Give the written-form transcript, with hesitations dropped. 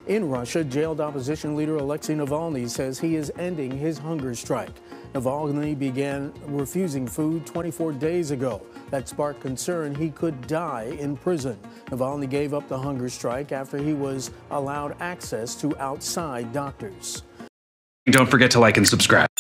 In Russia, jailed opposition leader Alexei Navalny says he is ending his hunger strike. Navalny began refusing food 24 days ago. That sparked concern he could die in prison. Navalny gave up the hunger strike after he was allowed access to outside doctors. Don't forget to like and subscribe.